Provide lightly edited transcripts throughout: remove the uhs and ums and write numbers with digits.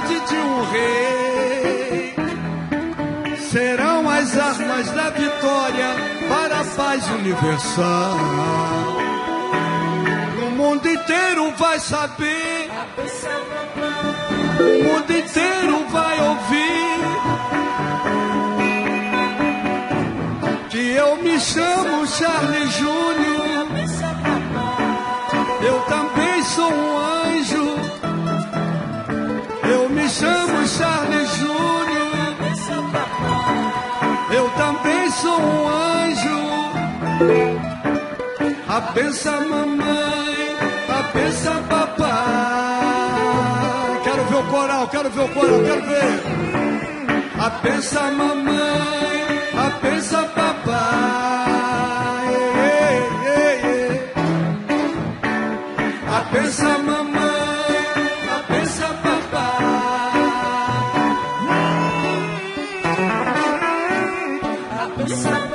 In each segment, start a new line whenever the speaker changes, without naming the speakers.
morte de um rei. Serão as armas da vitória para a paz universal. O mundo inteiro vai saber, o mundo inteiro vai ouvir que eu me chamo Charlie Júnior. Eu também sou um anjo. Eu me chamo Charlie Júnior. Eu também sou um anjo. A benção mamãe, a benção papai. Quero ver o coral, quero ver o coral, quero ver. A benção mamãe, a benção papai. A benção mamãe, a benção papai. A benção mamãe.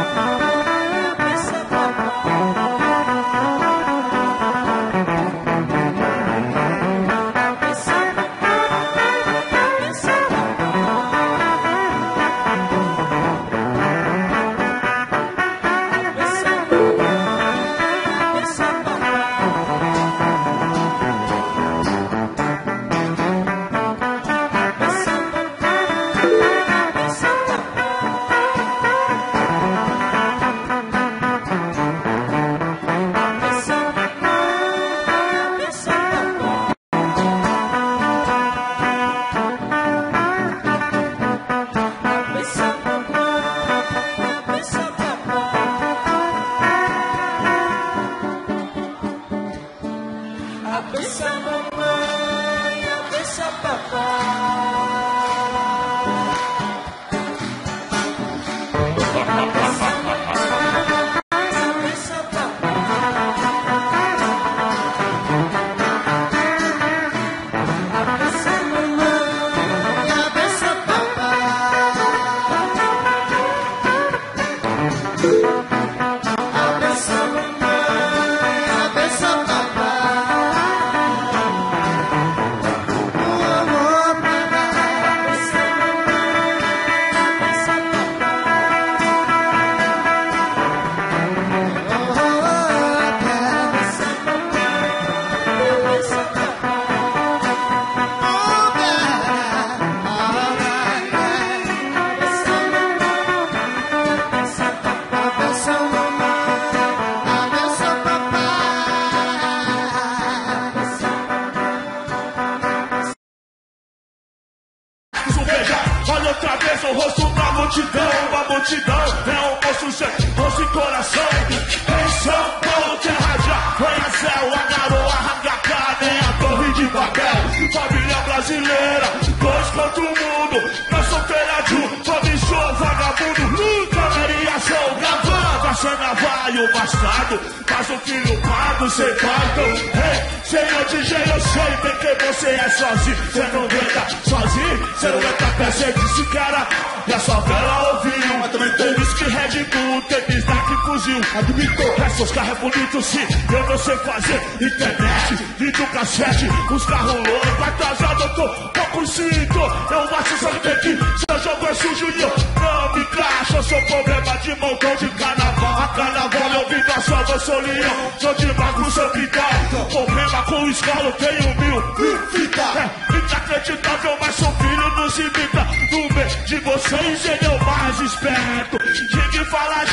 Os carros é bonito sim, eu não sei fazer internet, vídeo cassete, os carros loucos, vai atrasado, eu tô pouco cinto, eu acho só que tem que, seu jogo é sujo e eu não me encaixo, eu sou problema de montão de carnaval, a carnaval eu vim da sua, eu sou leão, sou de mago, sou quintal, problema com o escalo, tenho mil fita, inacreditável, mas sou filho, não se imita, no meio de vocês ele é o mais esperto, que fala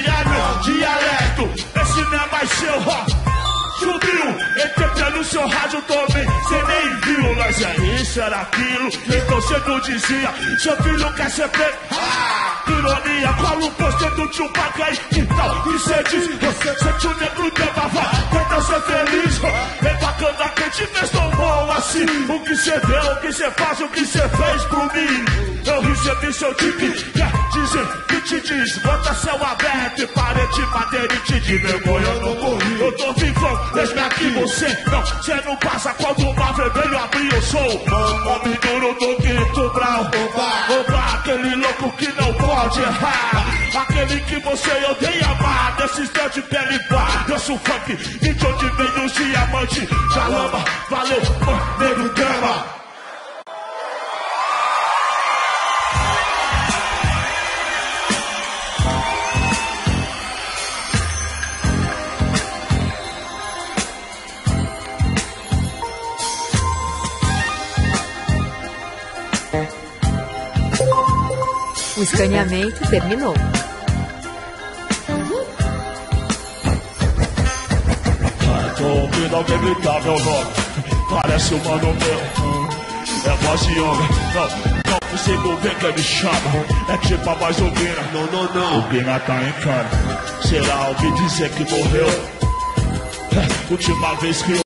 dialeto, esse não é mais seu rock. Subiu, entrei no seu rádio também, cê nem viu, mas é isso, era aquilo, então cê não dizia, seu filho quer ser preto, ironia, cola o poster do tio Paca aí, que tal, que cê diz, você sente o negro de bava, tenta ser feliz, é bacana que te fez tão bom assim, o que cê deu, o que cê faz, o que cê fez por mim, eu recebi seu tique, quer dizer, que te diz, bota céu aberto e parede madeira e te diz, vergonha, eu não morri, eu tô vivão, deixa aqui você não passa quando o mar vermelho abrir, eu sou homem duro do quinto grau, oba, aquele louco que não pode errar, aquele que você odeia amar, desse instante pele pá, eu sou funk, e de onde vem os diamantes, Jalama, valeu, nego drama.
escaneamento terminou.
Tô ouvindo alguém gritar meu nome. Parece um mano meu. É voz de homem. Não consigo ver quem me chama. É tipo a voz do Bina. Não. O Bina tá em cana. Será alguém dizer que morreu? Última vez que